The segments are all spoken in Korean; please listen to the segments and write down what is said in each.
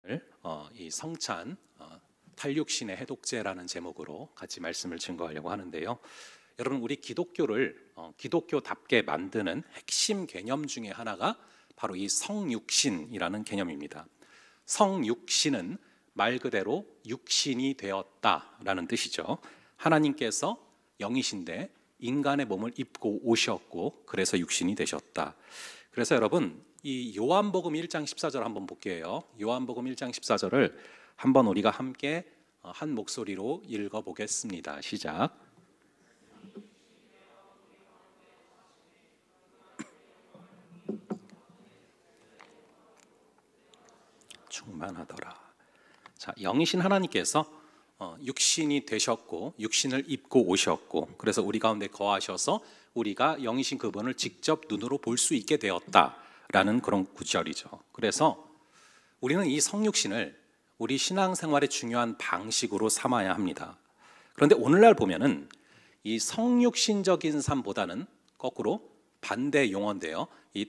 이 성찬 탈육신의 해독제라는 제목으로 같이 말씀을 증거하려고 하는데요. 여러분, 우리 기독교를 기독교답게 만드는 핵심 개념 중에 하나가 바로 이 성육신이라는 개념입니다. 성육신은 말 그대로 육신이 되었다라는 뜻이죠. 하나님께서 영이신데 인간의 몸을 입고 오셨고 그래서 육신이 되셨다. 그래서 여러분, 이 요한복음 1장 14절 한번 볼게요. 요한복음 1장 14절을 한번 우리가 함께 한 목소리로 읽어보겠습니다. 시작. 충만하더라. 자, 영이신 하나님께서 육신이 되셨고 육신을 입고 오셨고 그래서 우리 가운데 거하셔서 우리가 영이신 그분을 직접 눈으로 볼 수 있게 되었다라는 그런 구절이죠. 그래서 우리는 이 성육신을 우리 신앙생활의 중요한 방식으로 삼아야 합니다. 그런데 오늘날 보면은 이 성육신적인 삶보다는 거꾸로 반대 용어인데요, 이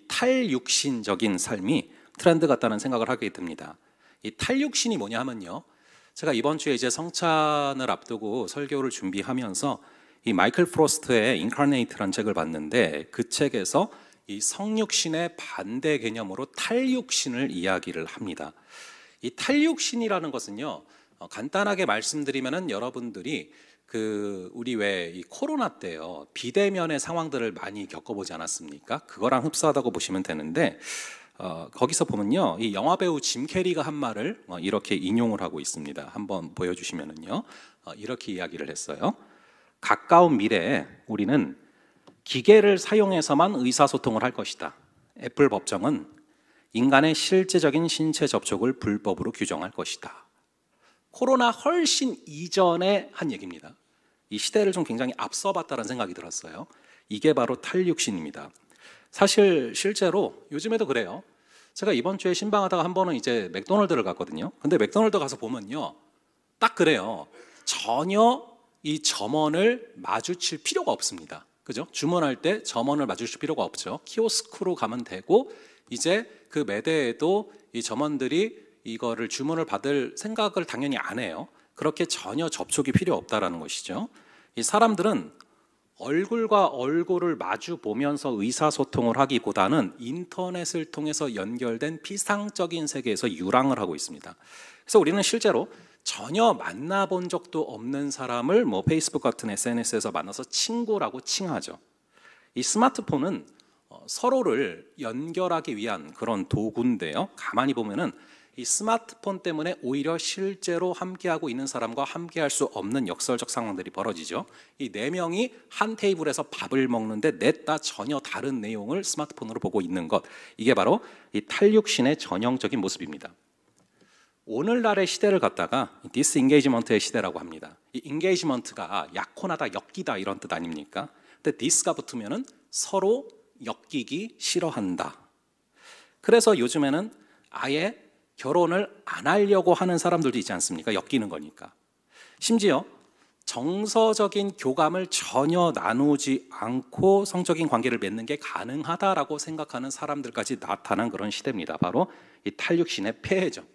탈육신적인 삶이 트렌드 같다는 생각을 하게 됩니다. 이 탈육신이 뭐냐 하면요, 제가 이번 주에 이제 성찬을 앞두고 설교를 준비하면서 이 마이클 프로스트의 인카네이트라는 책을 봤는데 그 책에서 이 성육신의 반대 개념으로 탈육신을 이야기를 합니다. 이 탈육신이라는 것은요, 간단하게 말씀드리면은 여러분들이 우리 왜 이 코로나 때요 비대면의 상황들을 많이 겪어보지 않았습니까? 그거랑 흡사하다고 보시면 되는데 거기서 보면요, 이 영화 배우 짐 캐리가 한 말을 이렇게 인용을 하고 있습니다. 한번 보여주시면은요, 이렇게 이야기를 했어요. 가까운 미래에 우리는 기계를 사용해서만 의사소통을 할 것이다. 애플 법정은 인간의 실제적인 신체 접촉을 불법으로 규정할 것이다. 코로나 훨씬 이전에 한 얘기입니다. 이 시대를 좀 굉장히 앞서봤다는 생각이 들었어요. 이게 바로 탈육신입니다. 사실 실제로 요즘에도 그래요. 제가 이번 주에 신방하다가 한 번은 이제 맥도날드를 갔거든요. 근데 맥도날드 가서 보면요, 딱 그래요. 전혀 이 점원을 마주칠 필요가 없습니다. 그죠? 주문할 때 점원을 마주칠 필요가 없죠. 키오스크로 가면 되고 이제 그 매대에도 이 점원들이 이거를 주문을 받을 생각을 당연히 안 해요. 그렇게 전혀 접촉이 필요 없다라는 것이죠. 이 사람들은 얼굴과 얼굴을 마주 보면서 의사소통을 하기보다는 인터넷을 통해서 연결된 피상적인 세계에서 유랑을 하고 있습니다. 그래서 우리는 실제로 전혀 만나본 적도 없는 사람을 페이스북 같은 SNS에서 만나서 친구라고 칭하죠. 이 스마트폰은 서로를 연결하기 위한 그런 도구인데요, 가만히 보면은 이 스마트폰 때문에 오히려 실제로 함께하고 있는 사람과 함께할 수 없는 역설적 상황들이 벌어지죠. 이 네 명이 한 테이블에서 밥을 먹는데 넷 다 전혀 다른 내용을 스마트폰으로 보고 있는 것, 이게 바로 이 탈육신의 전형적인 모습입니다. 오늘날의 시대를 갖다가 디스인게이지먼트의 시대라고 합니다. 이 인게이지먼트가 약혼하다, 엮이다 이런 뜻 아닙니까? 근데 디스가 붙으면은 서로 엮이기 싫어한다. 그래서 요즘에는 아예 결혼을 안 하려고 하는 사람들도 있지 않습니까? 엮이는 거니까. 심지어 정서적인 교감을 전혀 나누지 않고 성적인 관계를 맺는 게 가능하다라고 생각하는 사람들까지 나타난 그런 시대입니다. 바로 이 탈육신의 폐해죠.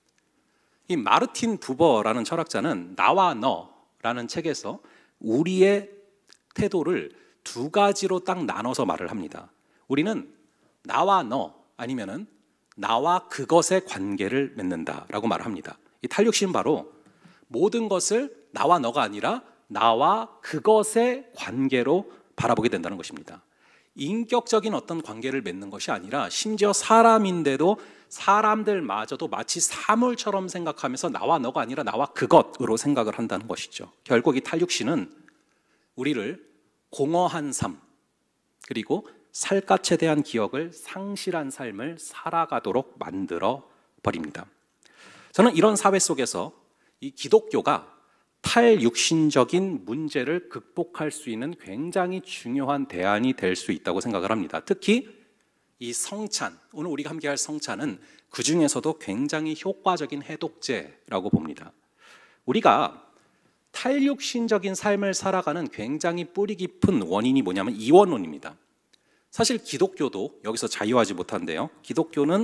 이 마르틴 부버라는 철학자는 나와 너라는 책에서 우리의 태도를 두 가지로 딱 나눠서 말을 합니다. 우리는 나와 너 아니면은 나와 그것의 관계를 맺는다라고 말을 합니다. 이 탈육신은 바로 모든 것을 나와 너가 아니라 나와 그것의 관계로 바라보게 된다는 것입니다. 인격적인 어떤 관계를 맺는 것이 아니라 심지어 사람인데도 사람들마저도 마치 사물처럼 생각하면서 나와 너가 아니라 나와 그것으로 생각을 한다는 것이죠. 결국 이 탈육신은 우리를 공허한 삶, 그리고 살갗에 대한 기억을 상실한 삶을 살아가도록 만들어 버립니다. 저는 이런 사회 속에서 이 기독교가 탈육신적인 문제를 극복할 수 있는 굉장히 중요한 대안이 될 수 있다고 생각을 합니다. 특히 이 성찬, 오늘 우리가 함께할 성찬은 그 중에서도 굉장히 효과적인 해독제라고 봅니다. 우리가 탈육신적인 삶을 살아가는 굉장히 뿌리 깊은 원인이 뭐냐면 이원론입니다. 사실 기독교도 여기서 자유하지 못한데요, 기독교는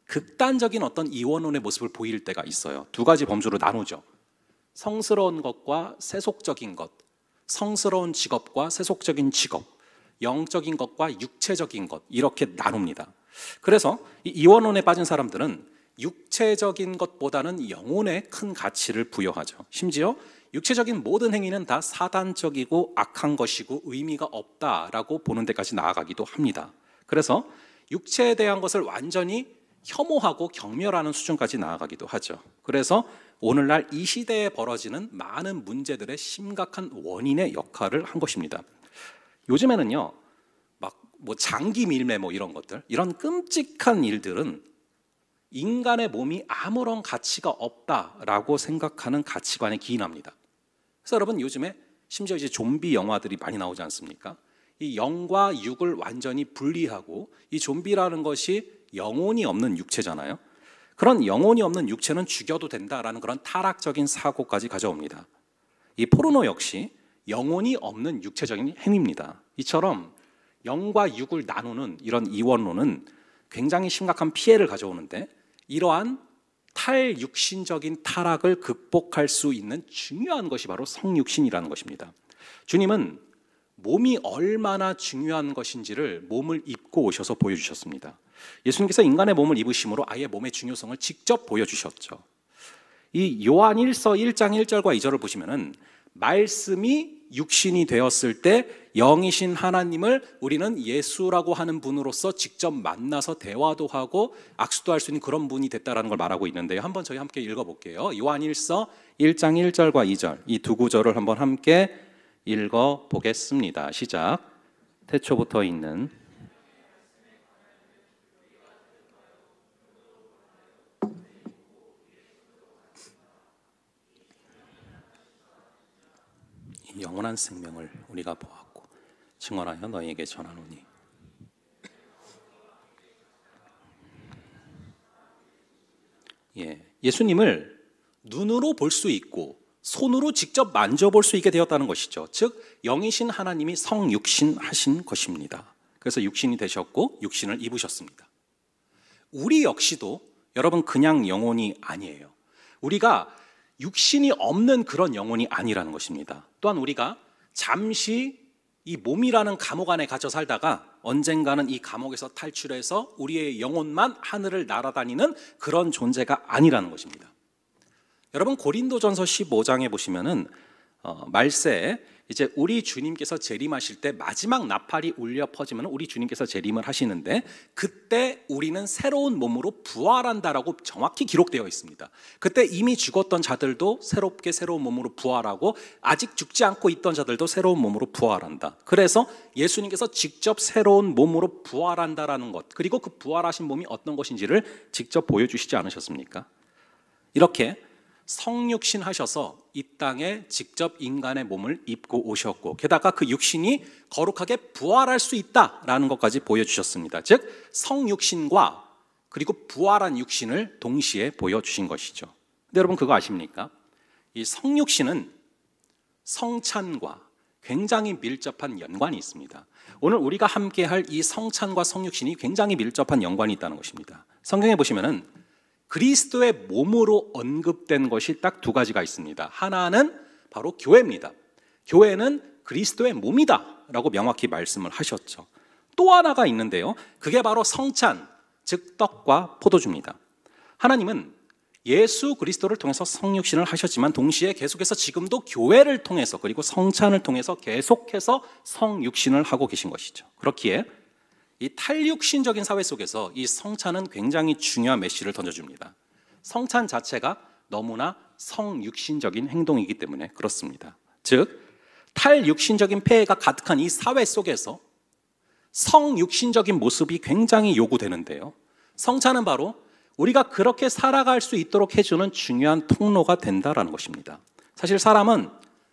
극단적인 어떤 이원론의 모습을 보일 때가 있어요. 두 가지 범주로 나누죠. 성스러운 것과 세속적인 것, 성스러운 직업과 세속적인 직업, 영적인 것과 육체적인 것, 이렇게 나눕니다. 그래서 이 이원론에 빠진 사람들은 육체적인 것보다는 영혼에 큰 가치를 부여하죠. 심지어 육체적인 모든 행위는 다 사단적이고 악한 것이고 의미가 없다라고 보는 데까지 나아가기도 합니다. 그래서 육체에 대한 것을 완전히 혐오하고 경멸하는 수준까지 나아가기도 하죠. 그래서 오늘날 이 시대에 벌어지는 많은 문제들의 심각한 원인의 역할을 한 것입니다. 요즘에는요, 막 뭐 장기 밀매 뭐 이런 것들, 이런 끔찍한 일들은 인간의 몸이 아무런 가치가 없다라고 생각하는 가치관에 기인합니다. 그래서 여러분 요즘에 심지어 이제 좀비 영화들이 많이 나오지 않습니까? 이 영과 육을 완전히 분리하고 이 좀비라는 것이 영혼이 없는 육체잖아요. 그런 영혼이 없는 육체는 죽여도 된다라는 그런 타락적인 사고까지 가져옵니다. 이 포르노 역시 영혼이 없는 육체적인 행위입니다. 이처럼 영과 육을 나누는 이런 이원론은 굉장히 심각한 피해를 가져오는데 이러한 탈육신적인 타락을 극복할 수 있는 중요한 것이 바로 성육신이라는 것입니다. 주님은 몸이 얼마나 중요한 것인지를 몸을 입고 오셔서 보여주셨습니다. 예수님께서 인간의 몸을 입으심으로 아예 몸의 중요성을 직접 보여주셨죠. 이 요한 1서 1장 1절과 2절을 보시면은 말씀이 육신이 되었을 때 영이신 하나님을 우리는 예수라고 하는 분으로서 직접 만나서 대화도 하고 악수도 할 수 있는 그런 분이 됐다라는 걸 말하고 있는데요. 한번 저희 함께 읽어볼게요. 요한 1서 1장 1절과 2절 이 두 구절을 한번 함께 읽어보겠습니다. 시작. 태초부터 있는 영원한 생명을 우리가 보았고 증언하여 너희에게 전하노니. 예수님을 눈으로 볼 수 있고 손으로 직접 만져볼 수 있게 되었다는 것이죠. 즉 영이신 하나님이 성육신하신 것입니다. 그래서 육신이 되셨고 육신을 입으셨습니다. 우리 역시도 여러분 그냥 영혼이 아니에요. 우리가 육신이 없는 그런 영혼이 아니라는 것입니다. 또한 우리가 잠시 이 몸이라는 감옥 안에 갇혀 살다가 언젠가는 이 감옥에서 탈출해서 우리의 영혼만 하늘을 날아다니는 그런 존재가 아니라는 것입니다. 여러분 고린도전서 15장에 보시면은 말세에 이제 우리 주님께서 재림하실 때 마지막 나팔이 울려 퍼지면 우리 주님께서 재림을 하시는데 그때 우리는 새로운 몸으로 부활한다라고 정확히 기록되어 있습니다. 그때 이미 죽었던 자들도 새롭게 새로운 몸으로 부활하고 아직 죽지 않고 있던 자들도 새로운 몸으로 부활한다. 그래서 예수님께서 직접 새로운 몸으로 부활한다라는 것, 그리고 그 부활하신 몸이 어떤 것인지를 직접 보여주시지 않으셨습니까? 이렇게 성육신 하셔서 이 땅에 직접 인간의 몸을 입고 오셨고 게다가 그 육신이 거룩하게 부활할 수 있다라는 것까지 보여주셨습니다. 즉 성육신과 그리고 부활한 육신을 동시에 보여주신 것이죠. 근데 여러분 그거 아십니까? 이 성육신은 성찬과 굉장히 밀접한 연관이 있습니다. 오늘 우리가 함께 할 이 성찬과 성육신이 굉장히 밀접한 연관이 있다는 것입니다. 성경에 보시면은 그리스도의 몸으로 언급된 것이 딱 두 가지가 있습니다. 하나는 바로 교회입니다. 교회는 그리스도의 몸이다 라고 명확히 말씀을 하셨죠. 또 하나가 있는데요, 그게 바로 성찬, 즉 떡과 포도주입니다. 하나님은 예수 그리스도를 통해서 성육신을 하셨지만 동시에 계속해서 지금도 교회를 통해서 그리고 성찬을 통해서 계속해서 성육신을 하고 계신 것이죠. 그렇기에 이 탈육신적인 사회 속에서 이 성찬은 굉장히 중요한 메시지를 던져줍니다. 성찬 자체가 너무나 성육신적인 행동이기 때문에 그렇습니다. 즉 탈육신적인 폐해가 가득한 이 사회 속에서 성육신적인 모습이 굉장히 요구되는데요, 성찬은 바로 우리가 그렇게 살아갈 수 있도록 해주는 중요한 통로가 된다라는 것입니다. 사실 사람은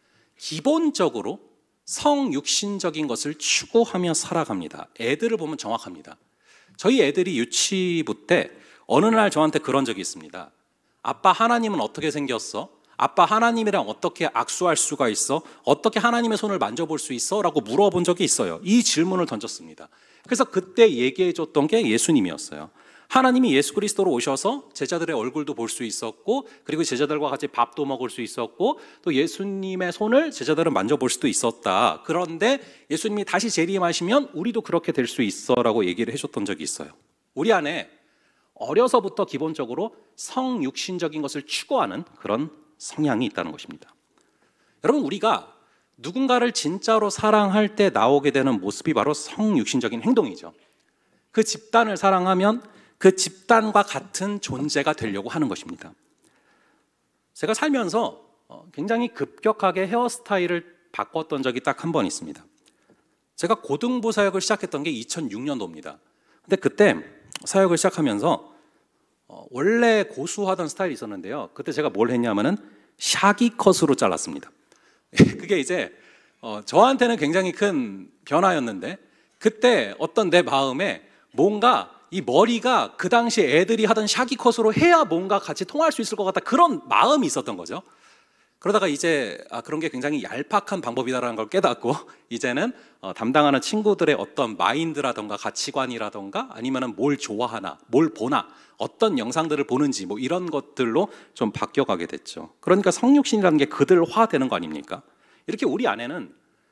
기본적으로 성육신적인 것을 추구하며 살아갑니다. 애들을 보면 정확합니다. 저희 애들이 유치부 때 어느 날 저한테 그런 적이 있습니다. 아빠 하나님은 어떻게 생겼어? 아빠 하나님이랑 어떻게 악수할 수가 있어? 어떻게 하나님의 손을 만져볼 수 있어? 라고 물어본 적이 있어요. 이 질문을 던졌습니다. 그래서 그때 얘기해 줬던 게 예수님이었어요. 하나님이 예수 그리스도로 오셔서 제자들의 얼굴도 볼 수 있었고, 그리고 제자들과 같이 밥도 먹을 수 있었고, 또 예수님의 손을 제자들은 만져볼 수도 있었다. 그런데 예수님이 다시 재림하시면 우리도 그렇게 될 수 있어라고 얘기를 해줬던 적이 있어요. 우리 안에 어려서부터 기본적으로 성육신적인 것을 추구하는 그런 성향이 있다는 것입니다. 여러분, 우리가 누군가를 진짜로 사랑할 때 나오게 되는 모습이 바로 성육신적인 행동이죠. 그 집단을 사랑하면 그 집단과 같은 존재가 되려고 하는 것입니다. 제가 살면서 굉장히 급격하게 헤어스타일을 바꿨던 적이 딱 한 번 있습니다. 제가 고등부 사역을 시작했던 게 2006년도입니다. 근데 그때 사역을 시작하면서 원래 고수하던 스타일이 있었는데요. 그때 제가 뭘 했냐면은 샤기 컷으로 잘랐습니다. 그게 이제 저한테는 굉장히 큰 변화였는데, 그때 어떤 내 마음에 뭔가 이 머리가 그 당시 애들이 하던 샤기 컷으로 해야 뭔가 같이 통할 수 있을 것 같다, 그런 마음이 있었던 거죠. 그러다가 이제 그런 게 굉장히 얄팍한 방법이다라는 걸 깨닫고, 이제는 담당하는 친구들의 어떤 마인드라던가 가치관이라던가 아니면은 뭘 좋아하나, 뭘 보나, 어떤 영상들을 보는지 뭐 이런 것들로 좀 바뀌어가게 됐죠. 그러니까 성육신이라는 게 그들화되는 거 아닙니까? 이렇게 우리 안에는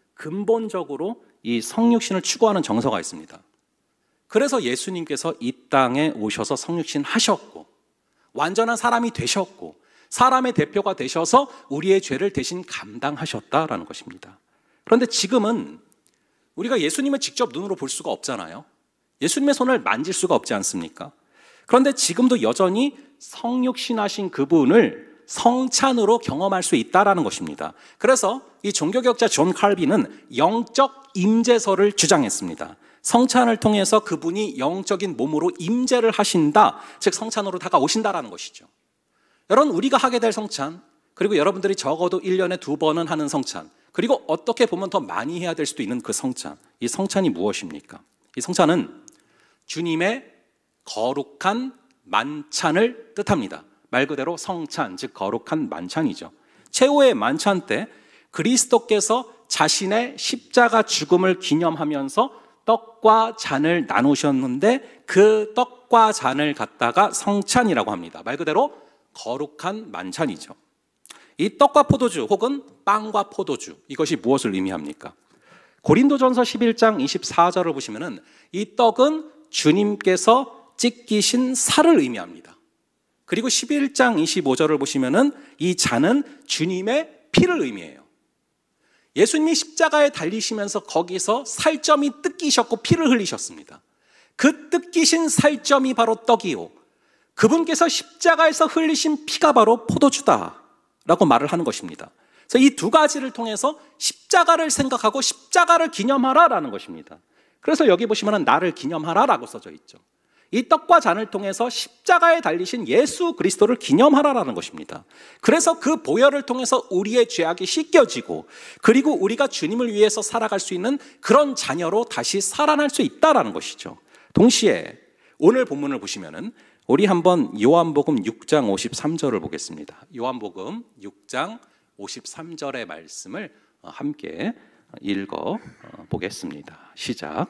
근본적으로 이 성육신을 추구하는 정서가 있습니다. 그래서 예수님께서 이 땅에 오셔서 성육신 하셨고, 완전한 사람이 되셨고, 사람의 대표가 되셔서 우리의 죄를 대신 감당하셨다라는 것입니다. 그런데 지금은 우리가 예수님을 직접 눈으로 볼 수가 없잖아요. 예수님의 손을 만질 수가 없지 않습니까? 그런데 지금도 여전히 성육신하신 그분을 성찬으로 경험할 수 있다라는 것입니다. 그래서 이 종교개혁자 존 칼빈은 영적 임재설을 주장했습니다. 성찬을 통해서 그분이 영적인 몸으로 임재를 하신다, 즉 성찬으로 다가오신다라는 것이죠. 여러분, 우리가 하게 될 성찬, 그리고 여러분들이 적어도 1년에 2번은 하는 성찬, 그리고 어떻게 보면 더 많이 해야 될 수도 있는 그 성찬, 이 성찬이 무엇입니까? 이 성찬은 주님의 거룩한 만찬을 뜻합니다. 말 그대로 성찬, 즉 거룩한 만찬이죠. 최후의 만찬 때 그리스도께서 자신의 십자가 죽음을 기념하면서 떡과 잔을 나누셨는데, 그 떡과 잔을 갖다가 성찬이라고 합니다. 말 그대로 거룩한 만찬이죠. 이 떡과 포도주 혹은 빵과 포도주, 이것이 무엇을 의미합니까? 고린도전서 11장 24절을 보시면은 이 떡은 주님께서 찢기신 살을 의미합니다. 그리고 11장 25절을 보시면은 이 잔은 주님의 피를 의미해요. 예수님이 십자가에 달리시면서 거기서 살점이 뜯기셨고 피를 흘리셨습니다. 그 뜯기신 살점이 바로 떡이요, 그분께서 십자가에서 흘리신 피가 바로 포도주다라고 말을 하는 것입니다. 그래서 이 두 가지를 통해서 십자가를 생각하고 십자가를 기념하라라는 것입니다. 그래서 여기 보시면 나를 기념하라라고 써져 있죠. 이 떡과 잔을 통해서 십자가에 달리신 예수 그리스도를 기념하라라는 것입니다. 그래서 그 보혈을 통해서 우리의 죄악이 씻겨지고, 그리고 우리가 주님을 위해서 살아갈 수 있는 그런 자녀로 다시 살아날 수 있다라는 것이죠. 동시에 오늘 본문을 보시면은 우리 한번 요한복음 6장 53절을 보겠습니다. 요한복음 6장 53절의 말씀을 함께 읽어 보겠습니다. 시작.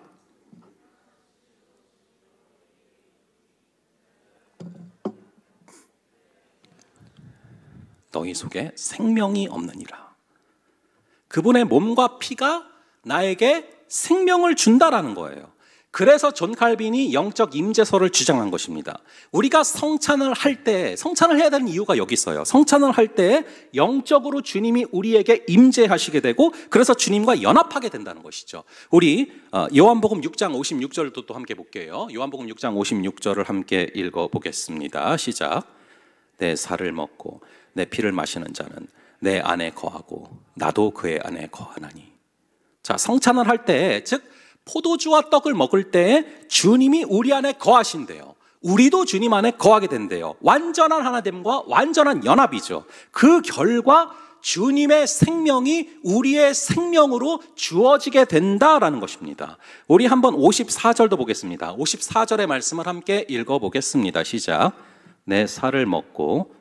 너희 속에 생명이 없느니라. 그분의 몸과 피가 나에게 생명을 준다라는 거예요. 그래서 존 칼빈이 영적 임재설을 주장한 것입니다. 우리가 성찬을 할 때, 성찬을 해야 되는 이유가 여기 있어요. 성찬을 할 때 영적으로 주님이 우리에게 임재하시게 되고, 그래서 주님과 연합하게 된다는 것이죠. 우리 요한복음 6장 56절도 또 함께 볼게요. 요한복음 6장 56절을 함께 읽어보겠습니다. 시작. 내 살을 먹고 내 피를 마시는 자는 내 안에 거하고 나도 그의 안에 거하나니. 자, 성찬을 할 때, 즉 포도주와 떡을 먹을 때 주님이 우리 안에 거하신대요. 우리도 주님 안에 거하게 된대요. 완전한 하나됨과 완전한 연합이죠. 그 결과 주님의 생명이 우리의 생명으로 주어지게 된다라는 것입니다. 우리 한번 54절도 보겠습니다. 54절의 말씀을 함께 읽어보겠습니다. 시작. 내 살을 먹고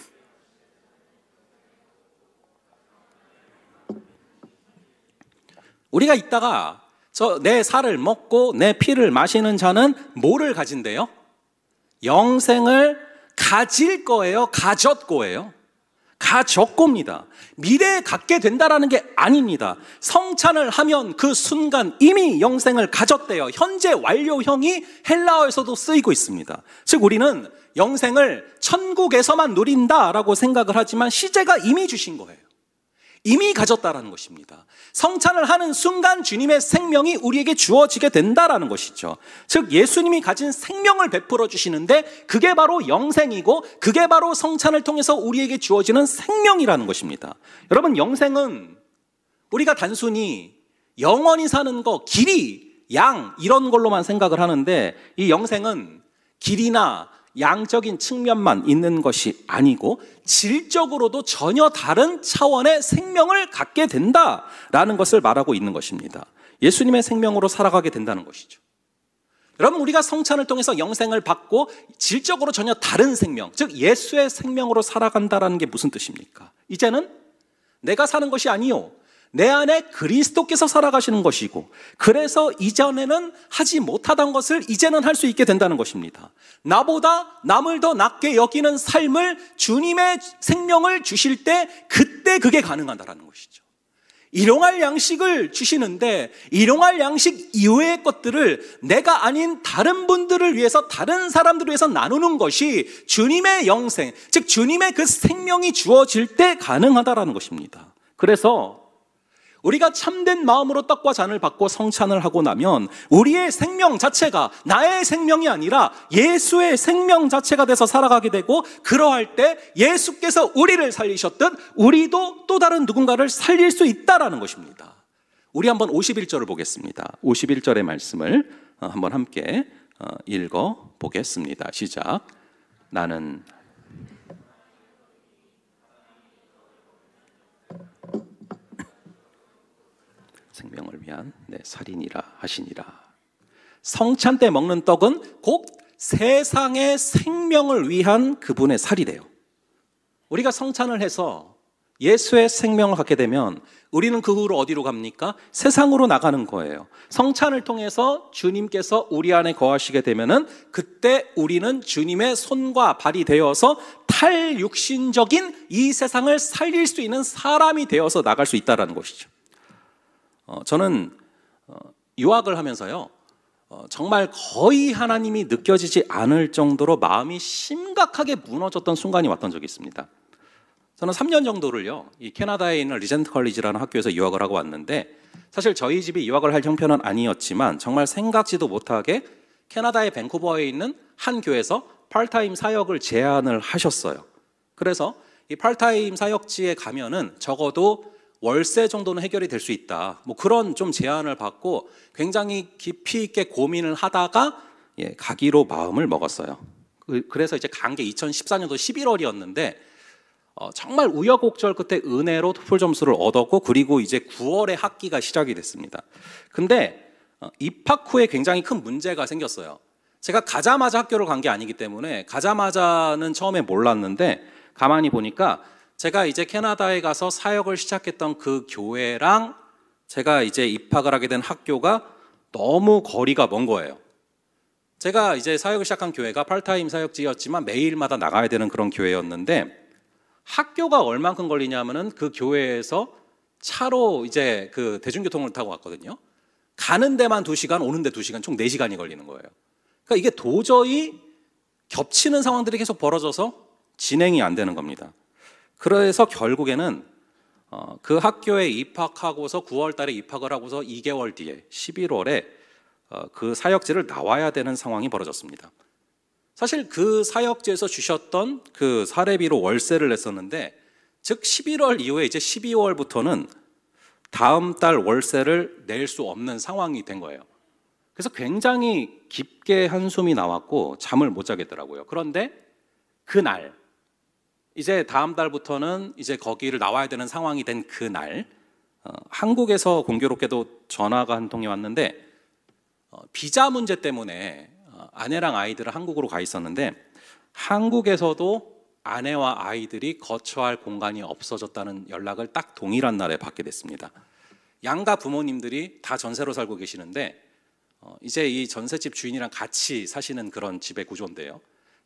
우리가 이따가 내 살을 먹고 내 피를 마시는 자는 뭐를 가진대요? 영생을 가질 거예요? 가졌고예요? 가졌고입니다. 미래에 갖게 된다라는 게 아닙니다. 성찬을 하면 그 순간 이미 영생을 가졌대요. 현재 완료형이 헬라어에서도 쓰이고 있습니다. 즉 우리는 영생을 천국에서만 누린다라고 생각을 하지만 시제가 이미 주신 거예요. 이미 가졌다라는 것입니다. 성찬을 하는 순간 주님의 생명이 우리에게 주어지게 된다라는 것이죠. 즉 예수님이 가진 생명을 베풀어 주시는데 그게 바로 영생이고 그게 바로 성찬을 통해서 우리에게 주어지는 생명이라는 것입니다. 여러분, 영생은 우리가 단순히 영원히 사는 거, 길이, 양 이런 걸로만 생각을 하는데 이 영생은 길이나 양적인 측면만 있는 것이 아니고 질적으로도 전혀 다른 차원의 생명을 갖게 된다라는 것을 말하고 있는 것입니다. 예수님의 생명으로 살아가게 된다는 것이죠. 여러분, 우리가 성찬을 통해서 영생을 받고 질적으로 전혀 다른 생명, 즉 예수의 생명으로 살아간다라는 게 무슨 뜻입니까? 이제는 내가 사는 것이 아니요, 내 안에 그리스도께서 살아가시는 것이고, 그래서 이전에는 하지 못하던 것을 이제는 할 수 있게 된다는 것입니다. 나보다 남을 더 낫게 여기는 삶을 주님의 생명을 주실 때 그때 그게 가능하다는 것이죠. 일용할 양식을 주시는데 일용할 양식 이외의 것들을 내가 아닌 다른 분들을 위해서, 다른 사람들을 위해서 나누는 것이 주님의 영생, 즉 주님의 그 생명이 주어질 때 가능하다는 것입니다. 그래서 우리가 참된 마음으로 떡과 잔을 받고 성찬을 하고 나면 우리의 생명 자체가 나의 생명이 아니라 예수의 생명 자체가 돼서 살아가게 되고, 그러할 때 예수께서 우리를 살리셨듯 우리도 또 다른 누군가를 살릴 수 있다라는 것입니다. 우리 한번 51절을 보겠습니다. 51절의 말씀을 한번 함께 읽어 보겠습니다. 시작. 나는 생명을 위한 내 살인이라 하시니라. 성찬 때 먹는 떡은 곧 세상의 생명을 위한 그분의 살이래요. 우리가 성찬을 해서 예수의 생명을 갖게 되면 우리는 그 후로 어디로 갑니까? 세상으로 나가는 거예요. 성찬을 통해서 주님께서 우리 안에 거하시게 되면은 그때 우리는 주님의 손과 발이 되어서 탈육신적인 이 세상을 살릴 수 있는 사람이 되어서 나갈 수 있다는 것이죠. 저는 유학을 하면서요, 정말 거의 하나님이 느껴지지 않을 정도로 마음이 심각하게 무너졌던 순간이 왔던 적이 있습니다. 저는 3년 정도를요, 이 캐나다에 있는 리젠트 컬리지라는 학교에서 유학을 하고 왔는데, 사실 저희 집이 유학을 할 형편은 아니었지만 정말 생각지도 못하게 캐나다의 밴쿠버에 있는 한 교회에서 파트타임 사역을 제안을 하셨어요. 그래서 이 파트타임 사역지에 가면은 적어도 월세 정도는 해결이 될 수 있다, 뭐 그런 좀 제안을 받고 굉장히 깊이 있게 고민을 하다가 가기로 마음을 먹었어요. 그래서 이제 간 게 2014년도 11월이었는데 정말 우여곡절 끝에 은혜로 토플 점수를 얻었고, 그리고 이제 9월에 학기가 시작이 됐습니다. 근데 입학 후에 굉장히 큰 문제가 생겼어요. 제가 가자마자 학교를 간 게 아니기 때문에 가자마자는 처음에 몰랐는데, 가만히 보니까 제가 이제 캐나다에 가서 사역을 시작했던 그 교회랑 제가 이제 입학을 하게 된 학교가 너무 거리가 먼 거예요. 제가 이제 사역을 시작한 교회가 파트타임 사역지였지만 매일마다 나가야 되는 그런 교회였는데, 학교가 얼만큼 걸리냐면은 그 교회에서 차로 이제 그 대중교통을 타고 갔거든요. 가는 데만 2시간, 오는 데 2시간, 총 4시간이 걸리는 거예요. 그러니까 이게 도저히 겹치는 상황들이 계속 벌어져서 진행이 안 되는 겁니다. 그래서 결국에는 그 학교에 입학하고서 9월 달에 입학을 하고서 2개월 뒤에 11월에 그 사역지를 나와야 되는 상황이 벌어졌습니다. 사실 그 사역지에서 주셨던 그 사례비로 월세를 냈었는데, 즉 11월 이후에 이제 12월부터는 다음 달 월세를 낼 수 없는 상황이 된 거예요. 그래서 굉장히 깊게 한숨이 나왔고 잠을 못 자겠더라고요. 그런데 그날, 이제 다음 달부터는 이제 거기를 나와야 되는 상황이 된 그날, 한국에서 공교롭게도 전화가 한 통이 왔는데, 비자 문제 때문에 아내랑 아이들은 한국으로 가 있었는데 한국에서도 아내와 아이들이 거처할 공간이 없어졌다는 연락을 딱 동일한 날에 받게 됐습니다. 양가 부모님들이 다 전세로 살고 계시는데 이제 이 전셋집 주인이랑 같이 사시는 그런 집의 구조인데요,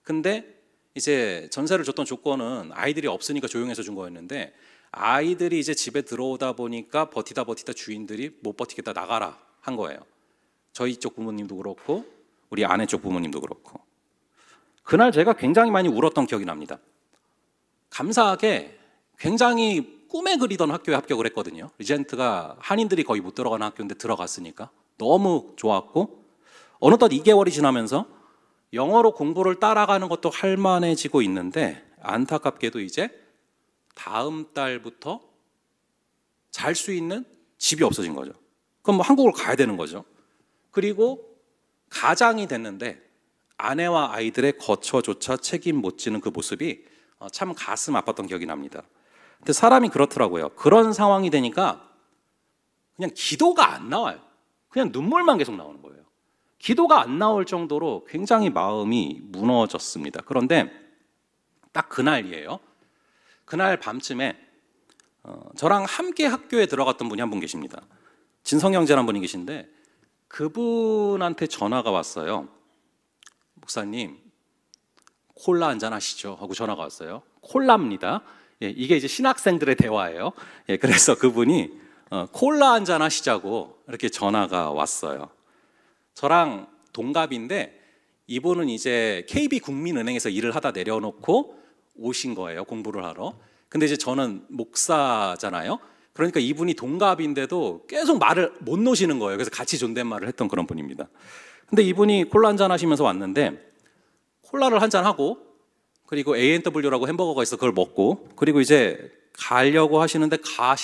근데 이제 전세를 줬던 조건은 아이들이 없으니까 조용해서 준 거였는데 아이들이 이제 집에 들어오다 보니까 버티다 주인들이 못 버티겠다 나가라 한 거예요. 저희 쪽 부모님도 그렇고 우리 아내 쪽 부모님도 그렇고. 그날 제가 굉장히 많이 울었던 기억이 납니다. 감사하게 굉장히 꿈에 그리던 학교에 합격을 했거든요. 리젠트가 한인들이 거의 못 들어가는 학교인데 들어갔으니까 너무 좋았고, 어느덧 2개월이 지나면서 영어로 공부를 따라가는 것도 할만해지고 있는데 안타깝게도 이제 다음 달부터 잘 수 있는 집이 없어진 거죠. 그럼 뭐 한국을 가야 되는 거죠. 그리고 가장이 됐는데 아내와 아이들의 거처조차 책임 못 지는 그 모습이 참 가슴 아팠던 기억이 납니다. 근데 사람이 그렇더라고요. 그런 상황이 되니까 그냥 기도가 안 나와요. 그냥 눈물만 계속 나오는 거예요. 기도가 안 나올 정도로 굉장히 마음이 무너졌습니다. 그런데 딱 그날이에요. 그날 밤쯤에 저랑 함께 학교에 들어갔던 분이 한 분 계십니다. 진성 형제라는 분이 계신데 그분한테 전화가 왔어요. 목사님, 콜라 한잔 하시죠 하고 전화가 왔어요. 콜라입니다. 예, 이게 이제 신학생들의 대화예요. 예, 그래서 그분이 콜라 한잔 하시자고 이렇게 전화가 왔어요. 저랑 동갑인데 이분은 이제 KB국민은행에서 일을 하다 내려놓고 오신 거예요. 공부를 하러. 근데 이제 저는 목사잖아요. 그러니까 이분이 동갑인데도 계속 말을 못 놓으시는 거예요. 그래서 같이 존댓말을 했던 그런 분입니다. 근데 이분이 콜라 한잔 하시면서 왔는데 콜라를 한잔 하고 그리고 A&W라고 햄버거가 있어 그걸 먹고 그리고 이제 가려고 하시는데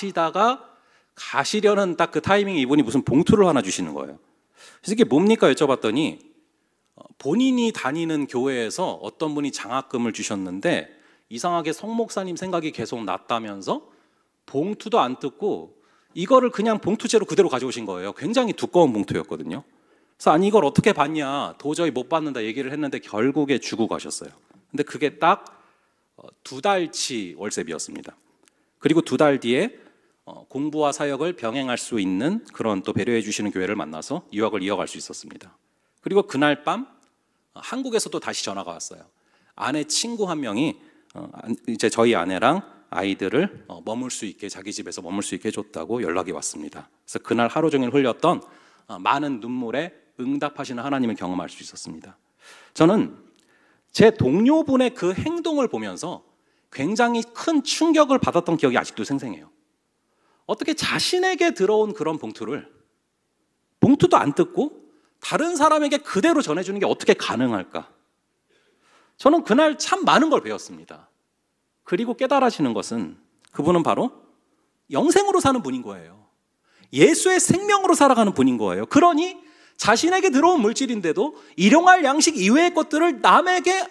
가시려는 딱 그 타이밍에 이분이 무슨 봉투를 하나 주시는 거예요. 그래서 이게 뭡니까 여쭤봤더니 본인이 다니는 교회에서 어떤 분이 장학금을 주셨는데 이상하게 성 목사님 생각이 계속 났다면서 봉투도 안 뜯고 이거를 그냥 봉투째로 그대로 가져오신 거예요. 굉장히 두꺼운 봉투였거든요. 그래서 아니 이걸 어떻게 받냐, 도저히 못 받는다 얘기를 했는데 결국에 주고 가셨어요. 근데 그게 딱 2달치 월세비였습니다. 그리고 2달 뒤에 공부와 사역을 병행할 수 있는 그런 또 배려해 주시는 교회를 만나서 유학을 이어갈 수 있었습니다. 그리고 그날 밤 한국에서 또 다시 전화가 왔어요. 아내 친구 한 명이 이제 저희 아내랑 아이들을 머물 수 있게 자기 집에서 머물 수 있게 해줬다고 연락이 왔습니다. 그래서 그날 하루 종일 흘렸던 많은 눈물에 응답하시는 하나님을 경험할 수 있었습니다. 저는 제 동료분의 그 행동을 보면서 굉장히 큰 충격을 받았던 기억이 아직도 생생해요. 어떻게 자신에게 들어온 그런 봉투도 안 뜯고 다른 사람에게 그대로 전해주는 게 어떻게 가능할까? 저는 그날 참 많은 걸 배웠습니다. 그리고 깨달아지는 것은 그분은 바로 영생으로 사는 분인 거예요. 예수의 생명으로 살아가는 분인 거예요. 그러니 자신에게 들어온 물질인데도 일용할 양식 이외의 것들을 남에게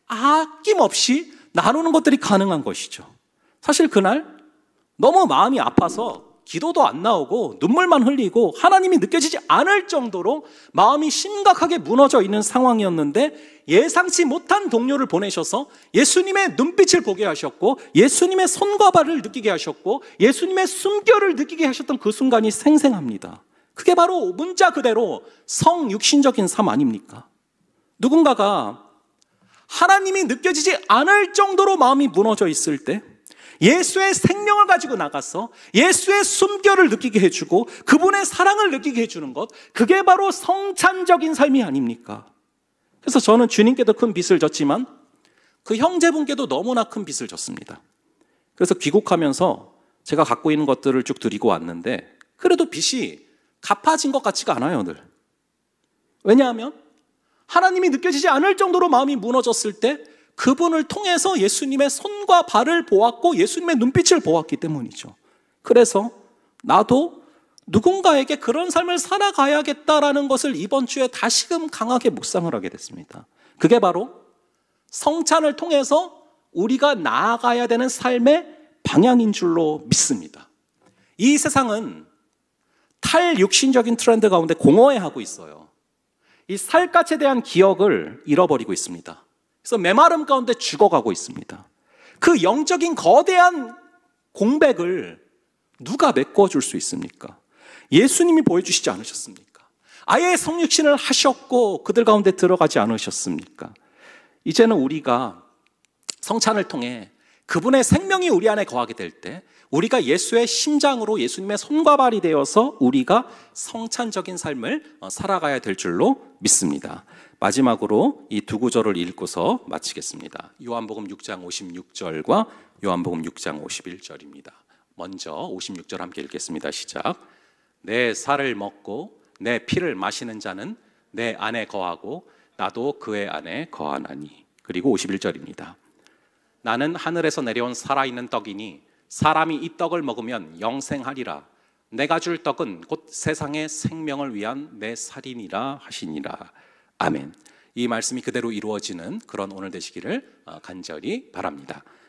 아낌없이 나누는 것들이 가능한 것이죠. 사실 그날 너무 마음이 아파서 기도도 안 나오고 눈물만 흘리고 하나님이 느껴지지 않을 정도로 마음이 심각하게 무너져 있는 상황이었는데 예상치 못한 동료를 보내셔서 예수님의 눈빛을 보게 하셨고 예수님의 손과 발을 느끼게 하셨고 예수님의 숨결을 느끼게 하셨던 그 순간이 생생합니다. 그게 바로 문자 그대로 성육신적인 삶 아닙니까? 누군가가 하나님이 느껴지지 않을 정도로 마음이 무너져 있을 때 예수의 생명을 가지고 나가서 예수의 숨결을 느끼게 해주고 그분의 사랑을 느끼게 해주는 것, 그게 바로 성찬적인 삶이 아닙니까? 그래서 저는 주님께도 큰 빚을 졌지만 그 형제분께도 너무나 큰 빚을 졌습니다. 그래서 귀국하면서 제가 갖고 있는 것들을 쭉 드리고 왔는데 그래도 빚이 갚아진 것 같지가 않아요, 늘. 왜냐하면 하나님이 느껴지지 않을 정도로 마음이 무너졌을 때 그분을 통해서 예수님의 손과 발을 보았고 예수님의 눈빛을 보았기 때문이죠. 그래서 나도 누군가에게 그런 삶을 살아가야겠다라는 것을 이번 주에 다시금 강하게 묵상을 하게 됐습니다. 그게 바로 성찬을 통해서 우리가 나아가야 되는 삶의 방향인 줄로 믿습니다. 이 세상은 탈육신적인 트렌드 가운데 공허해하고 있어요. 이 살갗에 대한 기억을 잃어버리고 있습니다. 그래서 메마름 가운데 죽어가고 있습니다. 그 영적인 거대한 공백을 누가 메꿔줄 수 있습니까? 예수님이 보여주시지 않으셨습니까? 아예 성육신을 하셨고 그들 가운데 들어가지 않으셨습니까? 이제는 우리가 성찬을 통해 그분의 생명이 우리 안에 거하게 될 때 우리가 예수의 심장으로 예수님의 손과 발이 되어서 우리가 성찬적인 삶을 살아가야 될 줄로 믿습니다. 마지막으로 이 두 구절을 읽고서 마치겠습니다. 요한복음 6장 56절과 요한복음 6장 51절입니다. 먼저 56절 함께 읽겠습니다. 시작. 내 살을 먹고 내 피를 마시는 자는 내 안에 거하고 나도 그의 안에 거하나니. 그리고 51절입니다. 나는 하늘에서 내려온 살아있는 떡이니 사람이 이 떡을 먹으면 영생하리라. 내가 줄 떡은 곧 세상의 생명을 위한 내 살이니라 하시니라. 아멘. 이 말씀이 그대로 이루어지는 그런 오늘 되시기를 간절히 바랍니다.